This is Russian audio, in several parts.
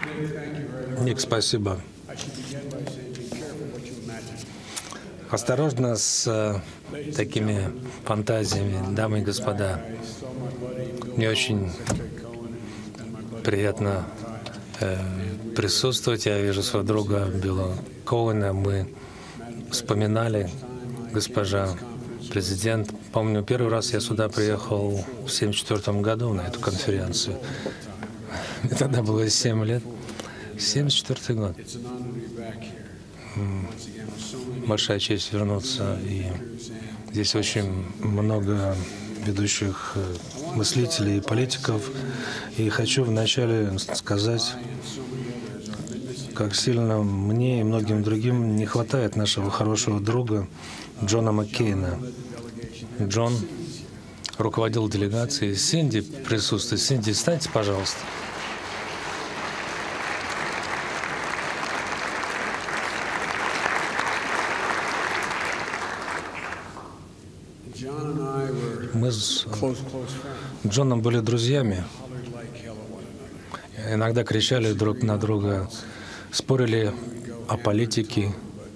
Ник, спасибо. Осторожно с такими фантазиями, дамы и господа. Мне очень приятно присутствовать. Я вижу своего друга Билла Коуэна. Мы вспоминали, госпожа президент. Помню, первый раз я сюда приехал в 1974 году на эту конференцию. Мне тогда было 7 лет. 1974 год. Большая честь вернуться. И здесь очень много ведущих мыслителей и политиков. И хочу вначале сказать, как сильно мне и многим другим не хватает нашего хорошего друга Джона Маккейна. Джон руководил делегацией. Синди присутствует. Синди, встаньте, пожалуйста. Мы с Джоном были друзьями. Иногда кричали друг на друга, спорили о политике,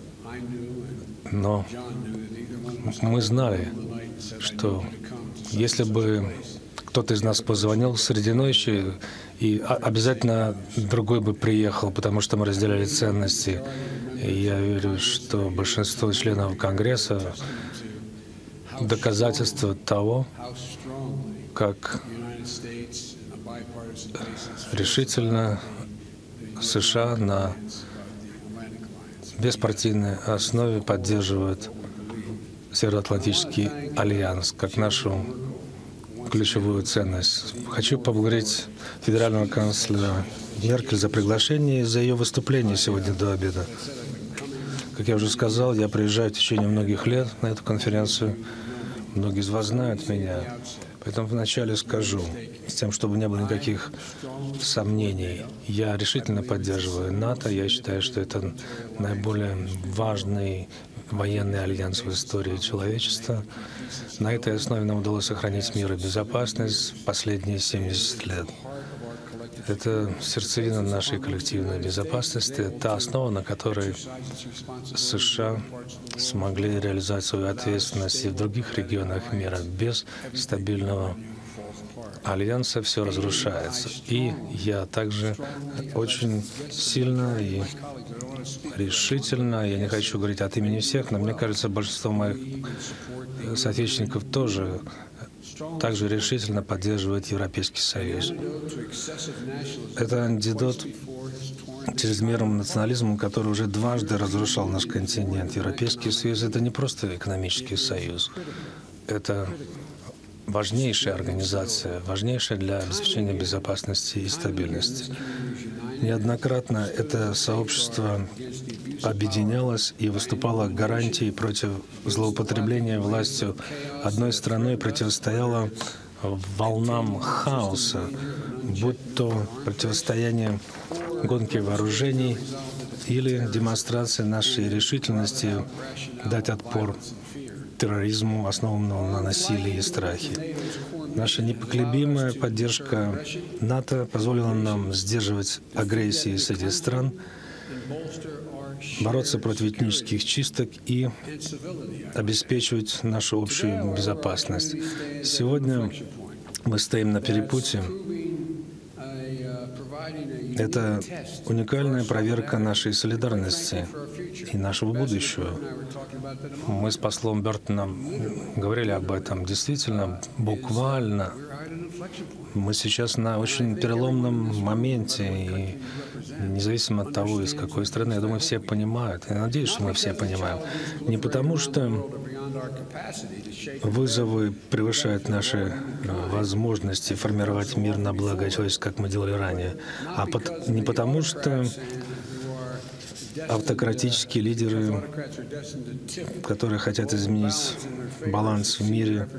но мы знали, что если бы кто-то из нас позвонил среди ночи, и обязательно другой бы приехал, потому что мы разделяли ценности. И я верю, что большинство членов Конгресса — доказательство того, как решительно США на беспартийной основе поддерживают Североатлантический альянс как нашу ключевую ценность. Хочу поблагодарить федерального канцлера Меркель за приглашение и за ее выступление сегодня до обеда. Как я уже сказал, я приезжаю в течение многих лет на эту конференцию. Многие из вас знают меня. Поэтому вначале скажу, с тем, чтобы не было никаких сомнений. Я решительно поддерживаю НАТО. Я считаю, что это наиболее важный военный альянс в истории человечества. На этой основе нам удалось сохранить мир и безопасность в последние 70 лет. Это сердцевина нашей коллективной безопасности, та основа, на которой США смогли реализовать свою ответственность и в других регионах мира. Без стабильного альянса все разрушается. И я также очень сильно и решительно, я не хочу говорить от имени всех, но мне кажется, большинство моих соотечественников тоже также решительно поддерживает Европейский Союз. Это антидот чрезмерному национализму, который уже дважды разрушал наш континент. Европейский Союз — это не просто экономический союз, это важнейшая организация, важнейшая для обеспечения безопасности и стабильности. Неоднократно это сообщество объединялось и выступало гарантией против злоупотребления властью одной страной, противостояло волнам хаоса, будь то противостояние гонки вооружений или демонстрация нашей решительности дать отпор терроризму, основанному на насилии и страхе. Наша непоколебимая поддержка НАТО позволила нам сдерживать агрессии среди стран, бороться против этнических чисток и обеспечивать нашу общую безопасность. Сегодня мы стоим на перепутье. Это уникальная проверка нашей солидарности и нашего будущего. Мы с послом Бертоном говорили об этом. Действительно, буквально мы сейчас на очень переломном моменте, и независимо от того, из какой страны, я думаю, все понимают. Я надеюсь, что мы все понимаем. Не потому, что вызовы превышают наши возможности формировать мир на благо человечества, как мы делали ранее, а не потому, что автократические лидеры, которые хотят изменить баланс в мире,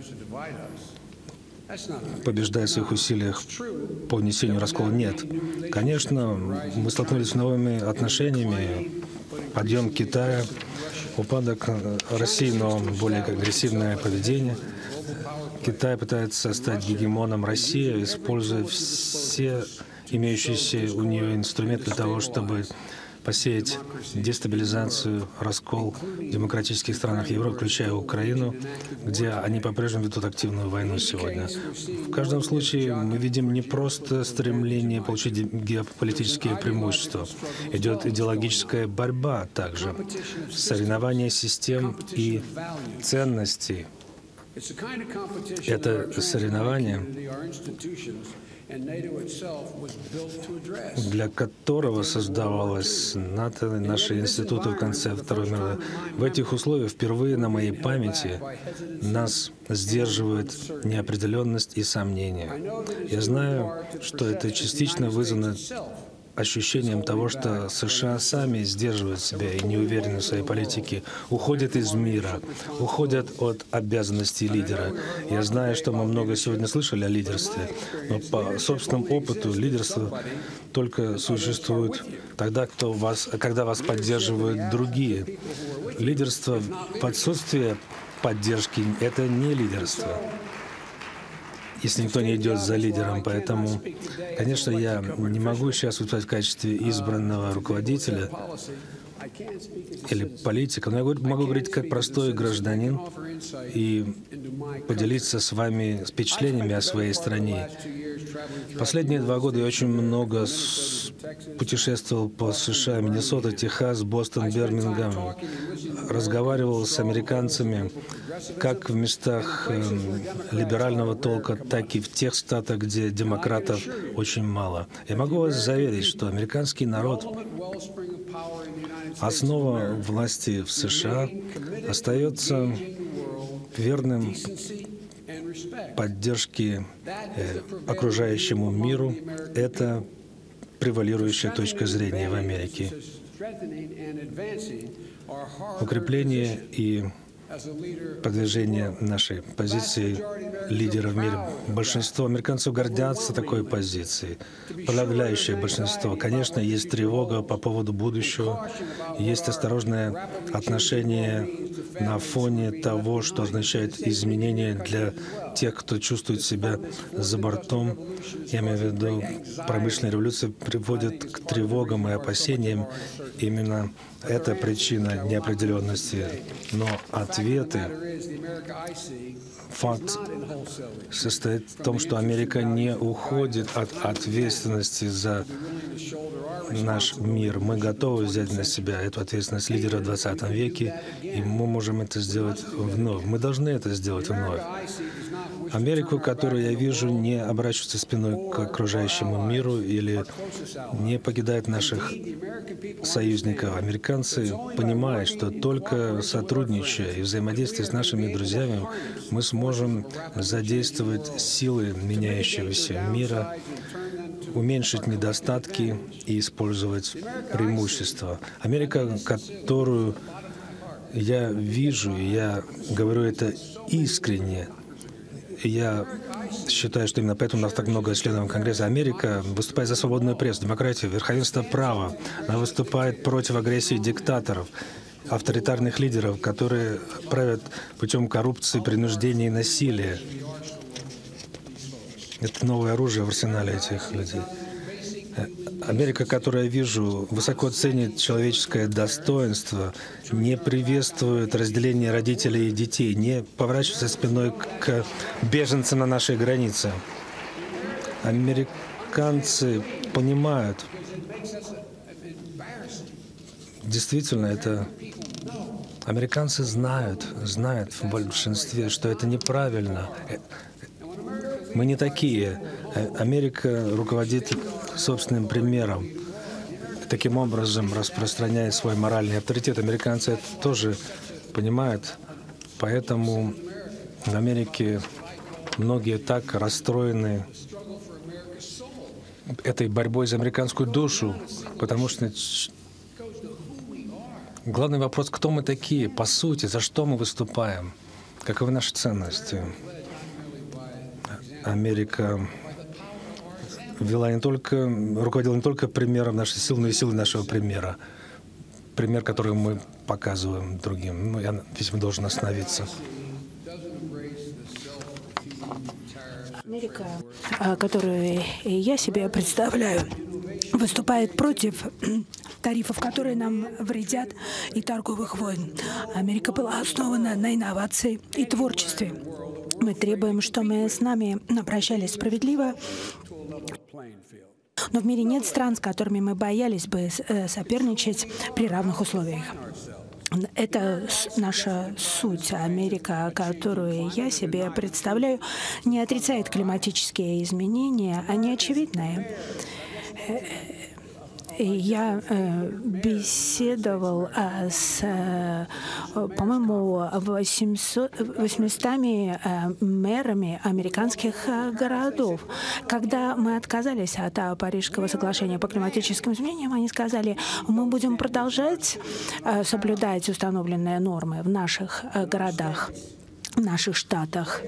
побеждая в своих усилиях по внесению раскола. Нет. Конечно, мы столкнулись с новыми отношениями, подъем Китая, упадок России, но более агрессивное поведение. Китай пытается стать гегемоном России, используя все имеющиеся у нее инструменты для того, чтобы посеять дестабилизацию, раскол в демократических странах Европы, включая Украину, где они по-прежнему ведут активную войну сегодня. В каждом случае мы видим не просто стремление получить геополитические преимущества. Идет идеологическая борьба также, соревнование систем и ценностей. Это соревнование, для которого создавалось НАТО, наши институты в конце Второй мировой. В этих условиях впервые на моей памяти нас сдерживает неопределенность и сомнения. Я знаю, что это частично вызвано ощущением того, что США сами сдерживают себя и не уверены в своей политике, уходят из мира, уходят от обязанностей лидера. Я знаю, что мы много сегодня слышали о лидерстве, но по собственному опыту лидерство только существует тогда, когда вас поддерживают другие. Лидерство в отсутствии поддержки — это не лидерство, если никто не идет за лидером. Поэтому, конечно, я не могу сейчас выступать в качестве избранного руководителя или политика, но я могу говорить как простой гражданин и поделиться с вами впечатлениями о своей стране. Последние 2 года я очень много путешествовал по США, Миннесота, Техас, Бостон, Бирмингем, разговаривал с американцами как в местах либерального толка, так и в тех штатах, где демократов очень мало. Я могу вас заверить, что американский народ, основа власти в США, остается верным поддержке окружающему миру. Это превалирующая точка зрения в Америке. Укрепление и продвижение нашей позиции лидера в мире. Большинство американцев гордятся такой позицией. Подавляющее большинство. Конечно, есть тревога по поводу будущего, есть осторожное отношение на фоне того, что означает изменение для тех, кто чувствует себя за бортом. Я имею в виду, промышленная революция приводит к тревогам и опасениям. Именно это причина неопределенности. Но ответы, факт состоит в том, что Америка не уходит от ответственности за наш мир. Мы готовы взять на себя эту ответственность лидера в 20 веке, и мы можем это сделать вновь. Мы должны это сделать вновь. Америку, которую я вижу, не оборачивается спиной к окружающему миру или не покидает наших союзников. Американцы понимают, что только сотрудничая и взаимодействуя с нашими друзьями, мы сможем задействовать силы меняющегося мира, уменьшить недостатки и использовать преимущества. Америка, которую я вижу, и я говорю это искренне, я считаю, что именно поэтому у нас так много членов Конгресса. Америка выступает за свободную прессу, демократию, верховенство права. Она выступает против агрессии диктаторов, авторитарных лидеров, которые правят путем коррупции, принуждения и насилия. Это новое оружие в арсенале этих людей. Америка, которую я вижу, высоко ценит человеческое достоинство, не приветствует разделение родителей и детей, не поворачивается спиной к беженцам на нашей границе. Американцы понимают, действительно, это... Американцы знают в большинстве, что это неправильно. Мы не такие. Америка руководит собственным примером. Таким образом распространяет свой моральный авторитет. Американцы это тоже понимают. Поэтому в Америке многие так расстроены этой борьбой за американскую душу, потому что главный вопрос, кто мы такие, по сути, за что мы выступаем, каковы наши ценности. Америка руководила не только примером нашей силы, но и силой нашего примера. Пример, который мы показываем другим. Я, видимо, должен остановиться. Америка, которую я себе представляю, выступает против тарифов, которые нам вредят, и торговых войн. Америка была основана на инновации и творчестве. Мы требуем, чтобы с нами обращались справедливо, но в мире нет стран, с которыми мы боялись бы соперничать при равных условиях. Это наша суть. Америка, которую я себе представляю, не отрицает климатические изменения, они очевидные. Я беседовал с, по-моему, 800 мэрами американских городов. Когда мы отказались от Парижского соглашения по климатическим изменениям, они сказали, мы будем продолжать соблюдать установленные нормы в наших городах, в наших штатах.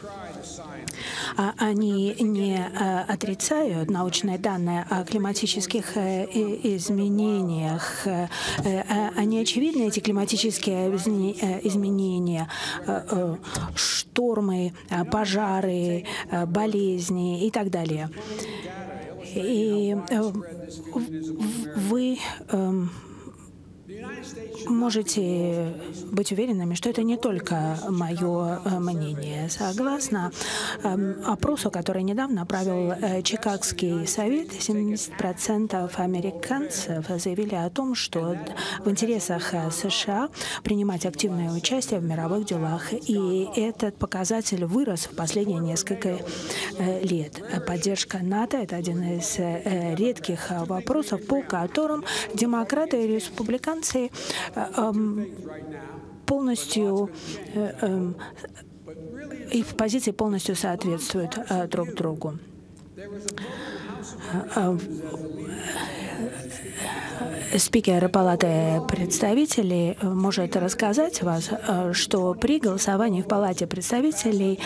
Они не отрицают научные данные о климатических изменениях. Они очевидны, эти климатические изменения, штормы, пожары, болезни и так далее. И вы можете быть уверенными, что это не только мое мнение. Согласно опросу, который недавно провел Чикагский совет, 70% американцев заявили о том, что в интересах США принимать активное участие в мировых делах. И этот показатель вырос в последние несколько лет. Поддержка НАТО — это один из редких вопросов, по которым демократы и республиканцы полностью, их позиции полностью соответствуют друг другу. Спикер Палаты представителей может рассказать вас, что при голосовании в Палате представителей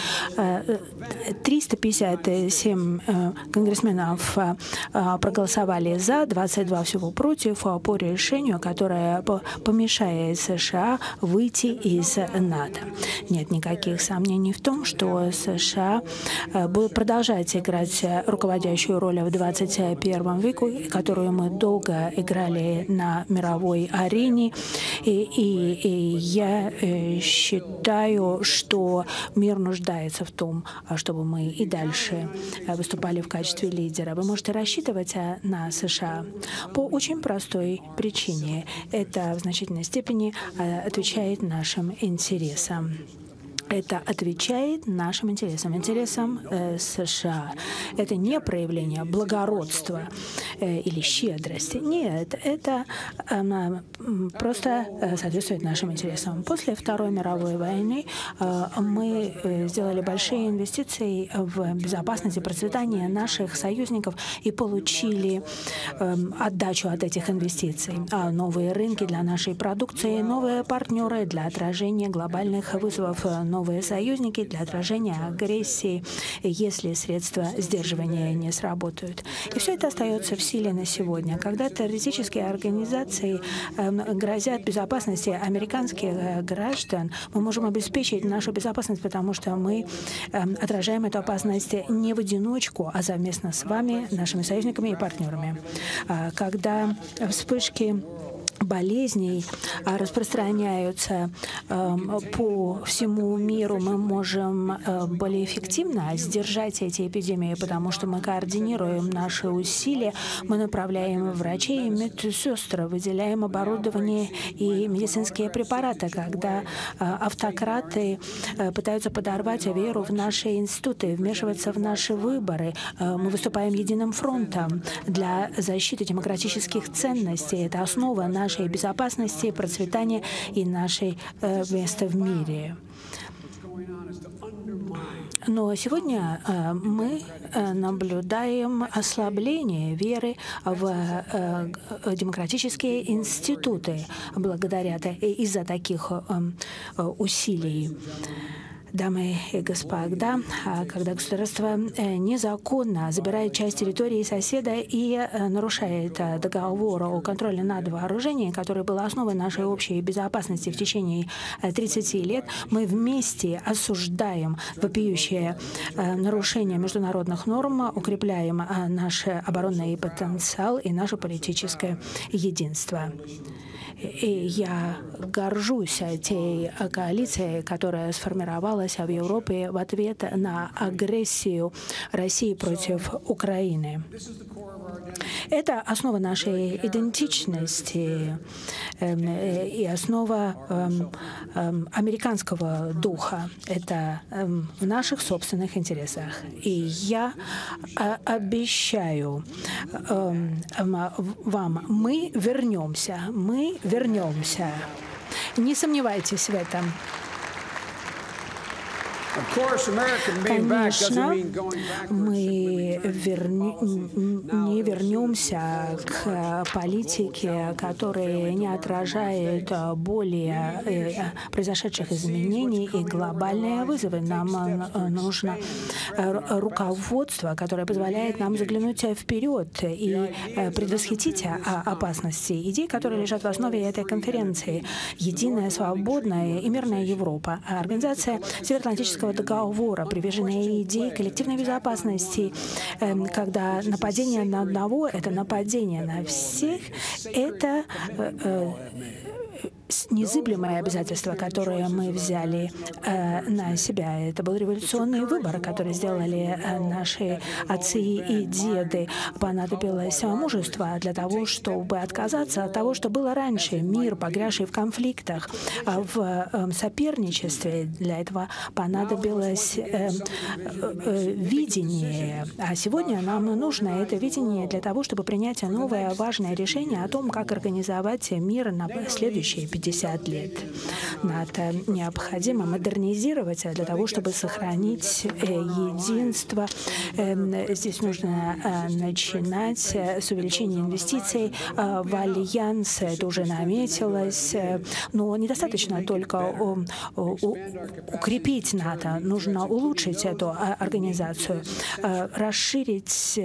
357 конгрессменов проголосовали за, 22 всего против по решению, которое помешает США выйти из НАТО. Нет никаких сомнений в том, что США будут продолжать играть руководящую роль в 21 веке, которую мы долго играли на мировой арене. И я считаю, что мир нуждается в том, чтобы мы и дальше выступали в качестве лидера. Вы можете рассчитывать на США по очень простой причине. Это в значительной степени отвечает нашим интересам. Это отвечает нашим интересам, интересам США. Это не проявление благородства или щедрости. Нет, это просто соответствует нашим интересам. После Второй мировой войны мы сделали большие инвестиции в безопасность и процветание наших союзников и получили отдачу от этих инвестиций. Новые рынки для нашей продукции, новые партнеры для отражения глобальных вызовов, новые союзники для отражения агрессии, если средства сдерживания не сработают. И все это остается в силе на сегодня. Когда террористические организации грозят безопасности американских граждан, мы можем обеспечить нашу безопасность, потому что мы отражаем эту опасность не в одиночку, а совместно с вами, нашими союзниками и партнерами. Когда вспышки болезней распространяются по всему миру, мы можем более эффективно сдержать эти эпидемии, потому что мы координируем наши усилия, мы направляем врачей и медсестр, выделяем оборудование и медицинские препараты. Когда автократы пытаются подорвать веру в наши институты, вмешиваться в наши выборы, мы выступаем единым фронтом для защиты демократических ценностей. Это основа нашей безопасности, процветания и нашей места в мире. Но сегодня мы наблюдаем ослабление веры в демократические институты из-за таких усилий. Дамы и господа, когда государство незаконно забирает часть территории соседа и нарушает договор о контроле над вооружением, который был основой нашей общей безопасности в течение 30 лет, мы вместе осуждаем вопиющее нарушение международных норм, укрепляем наш оборонный потенциал и наше политическое единство. И я горжусь той коалицией, которая сформировалась в Европе в ответ на агрессию России против Украины. Это основа нашей идентичности и основа американского духа. Это в наших собственных интересах. И я обещаю вам, мы вернемся. Не сомневайтесь в этом. Конечно, мы не вернемся к политике, которая не отражает более произошедших изменений и глобальные вызовы. Нам нужно руководство, которое позволяет нам заглянуть вперед и предвосхитить опасности. Идеи, которые лежат в основе этой конференции. Единая, свободная и мирная Европа. Организация Североатлантического договора, приверженные идеи коллективной безопасности, когда нападение на одного — это нападение на всех, это незыблемое обязательство, которое мы взяли на себя. Это был революционный выбор, который сделали наши отцы и деды. Понадобилось мужество для того, чтобы отказаться от того, что было раньше. Мир, погрязший в конфликтах, в соперничестве. Для этого понадобилось видение. А сегодня нам нужно это видение для того, чтобы принять новое важное решение о том, как организовать мир на следующие 50 лет. НАТО необходимо модернизировать для того, чтобы сохранить единство. Здесь нужно начинать с увеличения инвестиций в альянс. Это уже наметилось. Но недостаточно только укрепить НАТО. Нужно улучшить эту организацию, расширить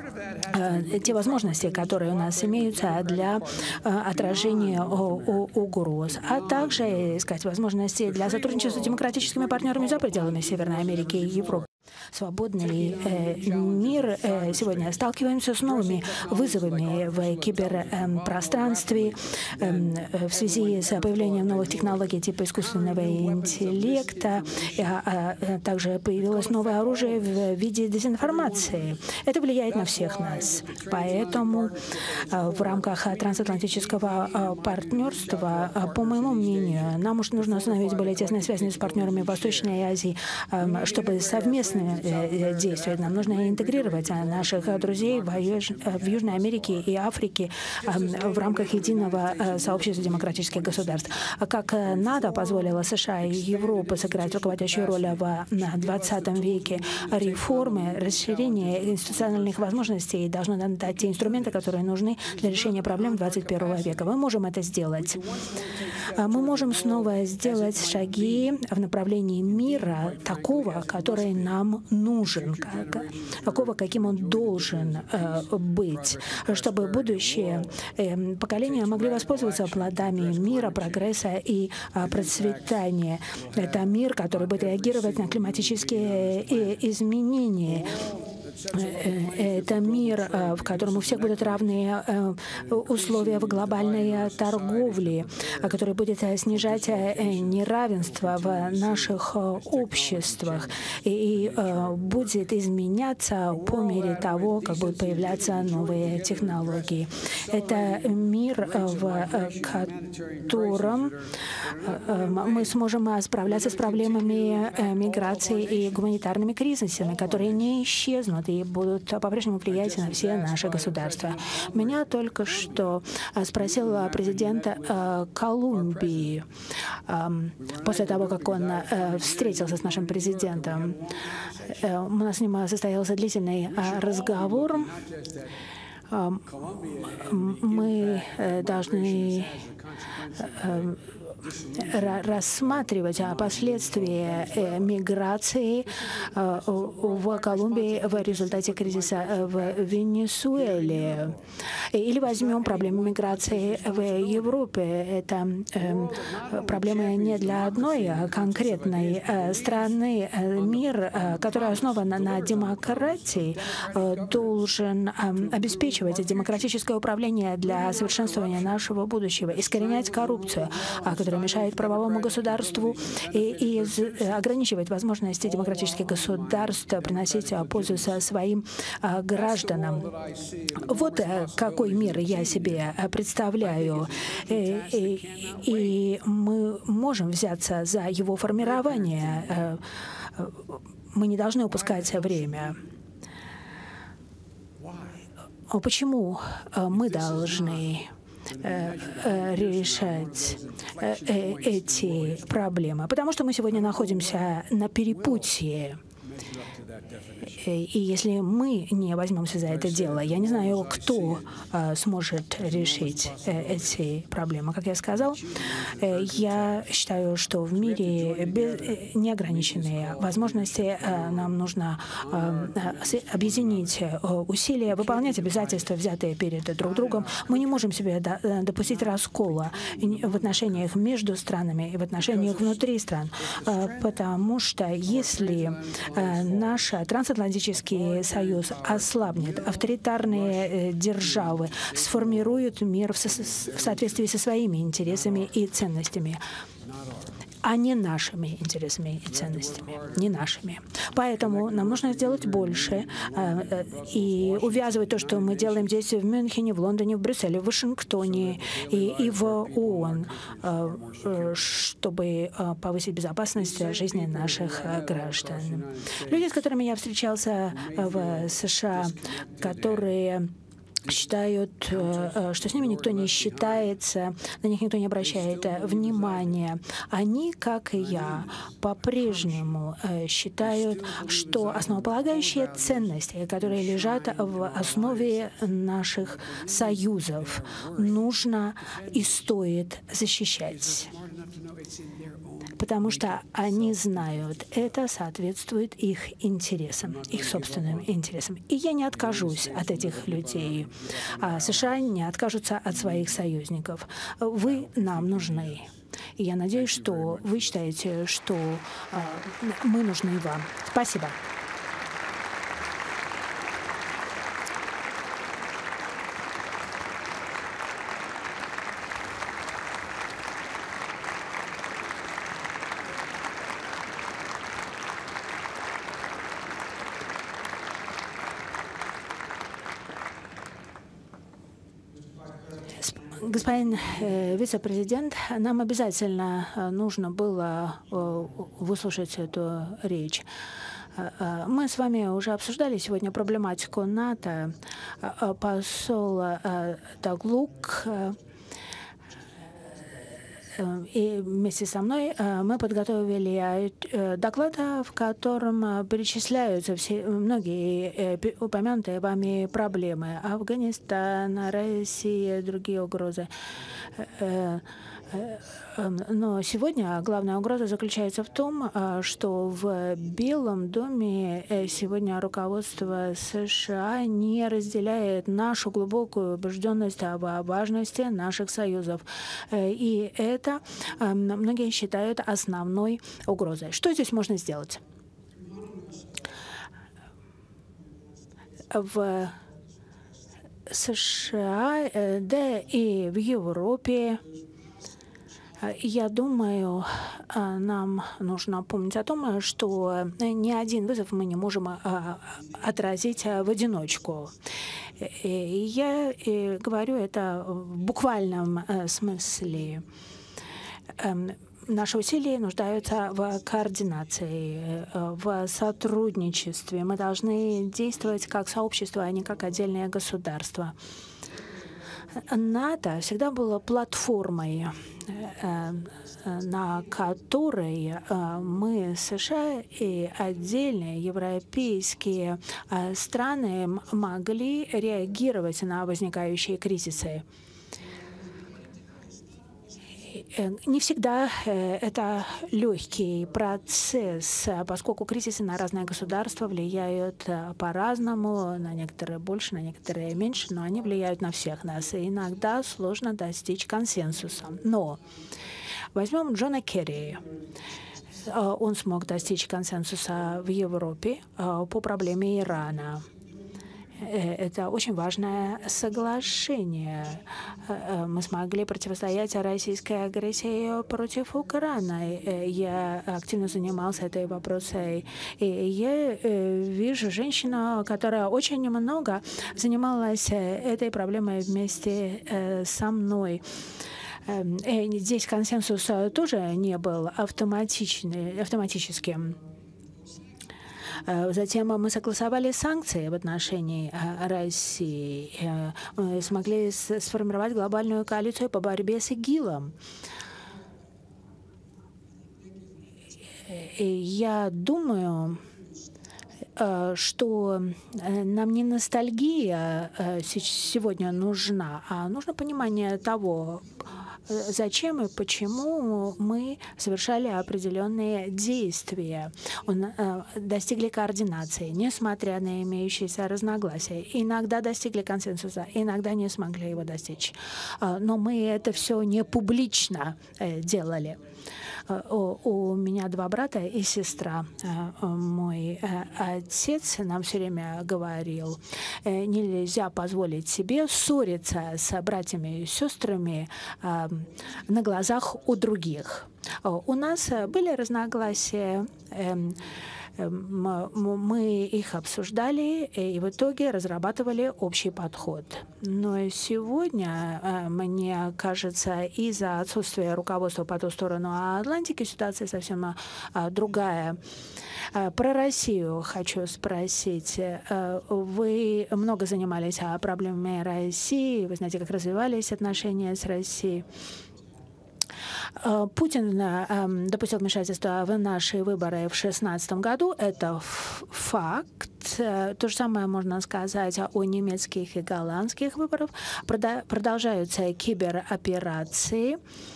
те возможности, которые у нас имеются для отражения угроз, а также искать возможности для сотрудничества с демократическими партнерами за пределами Северной Америки и Европы. Свободный мир сегодня сталкиваемся с новыми вызовами в киберпространстве в связи с появлением новых технологий типа искусственного интеллекта. Также появилось новое оружие в виде дезинформации. Это влияет на всех нас. Поэтому в рамках трансатлантического партнерства, по моему мнению, нам нужно установить более тесные связи с партнерами в Восточной Азии, чтобы совместно действовать. Нам нужно интегрировать наших друзей в Южной Америке и Африке в рамках единого сообщества демократических государств. Как НАТО позволило США и Европе сыграть руководящую роль в 20 веке, реформы, расширение институциональных возможностей должны дать те инструменты, которые нужны для решения проблем 21 века. Мы можем это сделать. Мы можем снова сделать шаги в направлении мира такого, который нам нужен, такого, каким он должен быть, чтобы будущее поколения могли воспользоваться плодами мира, прогресса и процветания. Это мир, который будет реагировать на климатические изменения. Это мир, в котором у всех будут равные условия в глобальной торговле, который будет снижать неравенство в наших обществах и будет изменяться по мере того, как будут появляться новые технологии. Это мир, в котором мы сможем справляться с проблемами миграции и гуманитарными кризисами, которые не исчезнут и будут по-прежнему влиять на все наши государства. Меня только что спросил президент Колумбии после того, как он встретился с нашим президентом. У нас с ним состоялся длительный разговор. мы должны рассматривать последствия миграции в Колумбии в результате кризиса в Венесуэле. Или возьмем проблему миграции в Европе. Это проблема не для одной конкретной страны. Мир, который основан на демократии, должен обеспечивать демократическое управление для совершенствования нашего будущего, искоренять коррупцию, которая мешает правовому государству и ограничивает возможности демократических государств приносить пользу своим гражданам. Вот какой мир я себе представляю. И мы можем взяться за его формирование. Мы не должны упускать время. Почему мы должны решать эти проблемы? Потому что мы сегодня находимся на перепутье. И если мы не возьмемся за это дело, я не знаю, кто сможет решить эти проблемы. Как я сказал, я считаю, что в мире неограниченные возможности. Нам нужно объединить усилия, выполнять обязательства, взятые перед друг другом. Мы не можем себе допустить раскола в отношениях между странами и в отношениях внутри стран, потому что если наш трансатлантический союз ослабнет, авторитарные державы сформируют мир в соответствии со своими интересами и ценностями, а не нашими интересами и ценностями, не нашими. Поэтому нам нужно сделать больше и увязывать то, что мы делаем здесь в Мюнхене, в Лондоне, в Брюсселе, в Вашингтоне и в ООН, чтобы повысить безопасность жизни наших граждан. Люди, с которыми я встречался в США, которые считают, что с ними никто не считается, на них никто не обращает внимания. Они, как и я, по-прежнему считают, что основополагающие ценности, которые лежат в основе наших союзов, нужно и стоит защищать. Потому что они знают, это соответствует их интересам, их собственным интересам. И я не откажусь от этих людей. А США не откажутся от своих союзников. Вы нам нужны. И я надеюсь, что вы считаете, что мы нужны вам. Спасибо. Господин вице-президент, нам обязательно нужно было выслушать эту речь. Мы с вами уже обсуждали сегодня проблематику НАТО. Посол Даглук и вместе со мной мы подготовили доклад, в котором перечисляются многие упомянутые вами проблемы. Афганистан, Россия, другие угрозы. Но сегодня главная угроза заключается в том, что в Белом доме сегодня руководство США не разделяет нашу глубокую убежденность об важности наших союзов. И это многие считают основной угрозой. Что здесь можно сделать? В США, да и в Европе, я думаю, нам нужно помнить о том, что ни один вызов мы не можем отразить в одиночку. И я говорю это в буквальном смысле. Наши усилия нуждаются в координации, в сотрудничестве. Мы должны действовать как сообщество, а не как отдельное государство. НАТО всегда было платформой, на которой мы, США и отдельные европейские страны могли реагировать на возникающие кризисы. Не всегда это легкий процесс, поскольку кризисы на разные государства влияют по-разному, на некоторые больше, на некоторые меньше, но они влияют на всех нас, и иногда сложно достичь консенсуса. Но возьмем Джона Керри. Он смог достичь консенсуса в Европе по проблеме Ирана. Это очень важное соглашение. Мы смогли противостоять российской агрессии против Украины. Я активно занимался этой вопросом. И я вижу женщину, которая очень много занималась этой проблемой вместе со мной. Здесь консенсус тоже не был автоматическим. Затем мы согласовали санкции в отношении России. Мы смогли сформировать глобальную коалицию по борьбе с ИГИЛом. И я думаю, что нам не ностальгия сегодня нужна, а нужно понимание того, зачем и почему мы совершали определенные действия. Достигли координации, несмотря на имеющиеся разногласия. Иногда достигли консенсуса, иногда не смогли его достичь. Но мы это все не публично делали. У меня 2 брата и сестра. Мой отец нам все время говорил, нельзя позволить себе ссориться с братьями и сестрами на глазах у других. У нас были разногласия, мы их обсуждали и в итоге разрабатывали общий подход. Но сегодня, мне кажется, из-за отсутствия руководства по ту сторону Атлантики ситуация совсем другая. Про Россию хочу спросить. Вы много занимались проблемами России, вы знаете, как развивались отношения с Россией. Путин допустил вмешательство в наши выборы в 2016 году. Это факт. То же самое можно сказать о немецких и голландских выборах. Продолжаются кибероперации.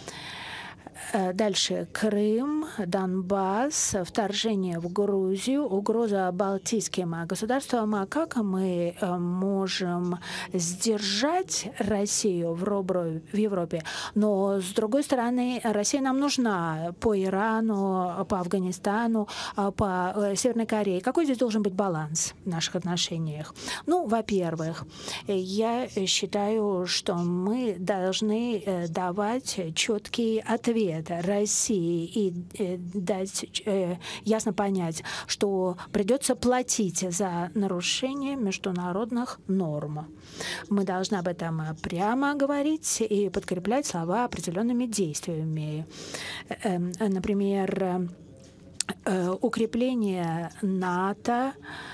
Дальше Крым, Донбасс, вторжение в Грузию, угроза балтийским государствам. Как мы можем сдержать Россию в Европе? Но, с другой стороны, Россия нам нужна по Ирану, по Афганистану, по Северной Корее. Какой здесь должен быть баланс в наших отношениях? Ну, во-первых, я считаю, что мы должны давать четкий ответ России и дать ясно понять, что придется платить за нарушение международных норм. Мы должны об этом прямо говорить и подкреплять слова определенными действиями. Например, укрепление НАТО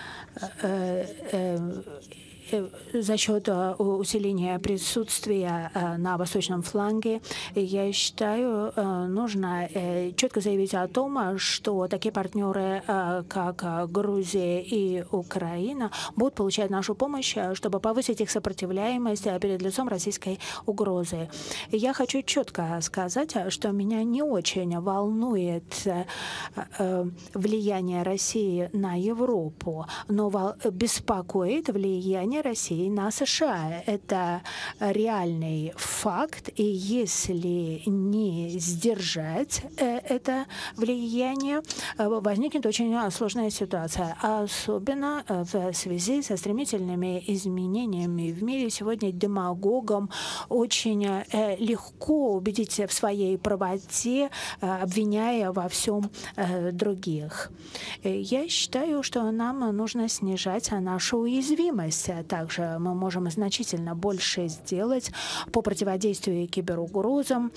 за счет усиления присутствия на восточном фланге. Я считаю, нужно четко заявить о том, что такие партнеры, как Грузия и Украина, будут получать нашу помощь, чтобы повысить их сопротивляемость перед лицом российской угрозы. Я хочу четко сказать, что меня не очень волнует влияние России на Европу, но беспокоит влияние России на США. Это реальный факт, и если не сдержать это влияние, возникнет очень сложная ситуация, особенно в связи со стремительными изменениями в мире. Сегодня демагогам очень легко убедить в своей правоте, обвиняя во всем других. Я считаю, что нам нужно снижать нашу уязвимость. Также мы можем значительно больше сделать по противодействию противодействию киберугрозам.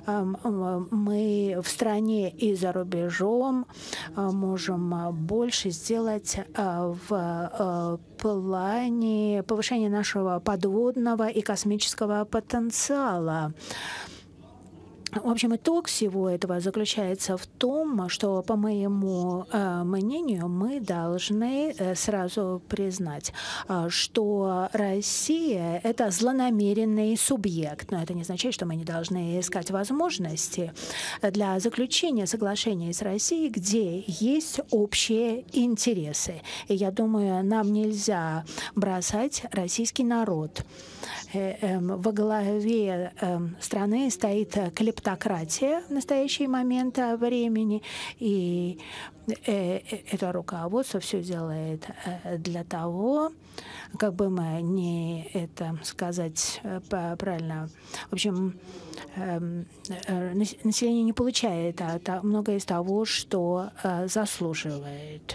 Мы в стране и за рубежом можем больше сделать в плане повышения нашего подводного и космического потенциала. В общем, итог всего этого заключается в том, что, по моему мнению, мы должны сразу признать, что Россия — это злонамеренный субъект. Но это не означает, что мы не должны искать возможности для заключения соглашений с Россией, где есть общие интересы. И я думаю, нам нельзя бросать российский народ. Во главе страны стоит клептократия в настоящий момент времени, и это руководство все делает для того, как бы мы не это сказать правильно. В общем, население не получает многое из того, что заслуживает.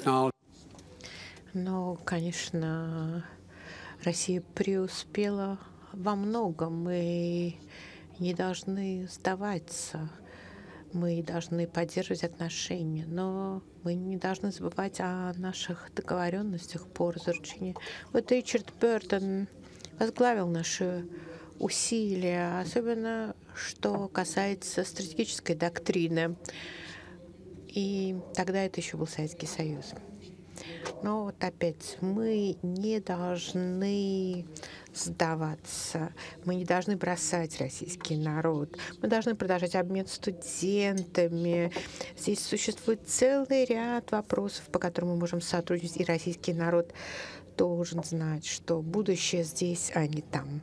Ну, конечно, Россия преуспела во многом. Мы не должны сдаваться. Мы должны поддерживать отношения, но мы не должны забывать о наших договоренностях по разоружению. Вот Ричард Бёртон возглавил наши усилия, особенно что касается стратегической доктрины. И тогда это еще был Советский Союз. Но вот опять, мы не должны сдаваться, мы не должны бросать российский народ, мы должны продолжать обмен студентами. Здесь существует целый ряд вопросов, по которым мы можем сотрудничать, и российский народ должен знать, что будущее здесь, а не там.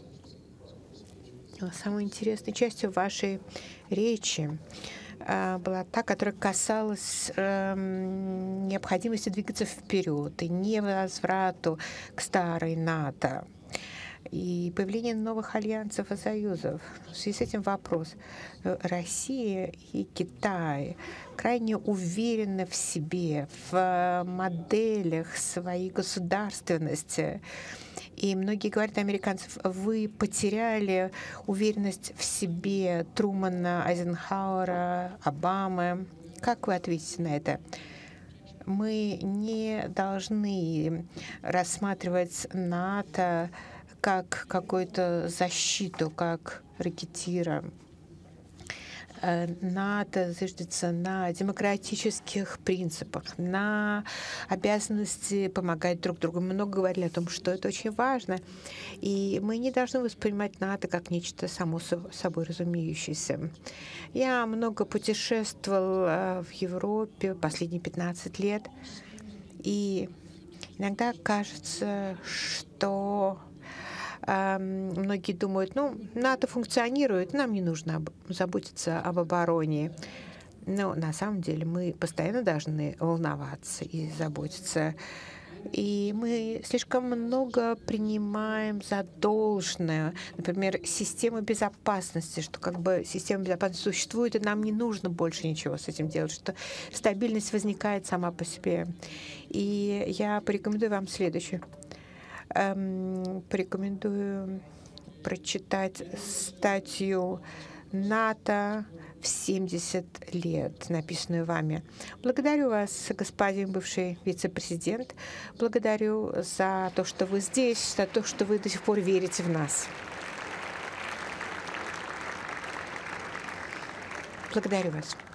Самой интересной частью вашей речи была та, которая касалась необходимости двигаться вперед и невозврату к старой НАТО и появление новых альянсов и союзов. В связи с этим вопрос. Россия и Китай крайне уверены в себе, в моделях своей государственности. И многие говорят, американцев, вы потеряли уверенность в себе Трумана, Айзенхауэра, Обамы. Как вы ответите на это? Мы не должны рассматривать НАТО как какую-то защиту, как ракетира. НАТО зиждется на демократических принципах, на обязанности помогать друг другу. Мы много говорили о том, что это очень важно. И мы не должны воспринимать НАТО как нечто само собой разумеющееся. Я много путешествовал в Европе последние 15 лет. И иногда кажется, что многие думают, ну, НАТО функционирует, нам не нужно заботиться об обороне. Но на самом деле мы постоянно должны волноваться и заботиться. И мы слишком много принимаем за должное. Например, система безопасности, что как бы система безопасности существует, и нам не нужно больше ничего с этим делать, что стабильность возникает сама по себе. И я порекомендую вам следующее. Порекомендую прочитать статью НАТО в 70 лет, написанную вами. Благодарю вас, господин бывший вице-президент. Благодарю за то, что вы здесь, за то, что вы до сих пор верите в нас. Благодарю вас.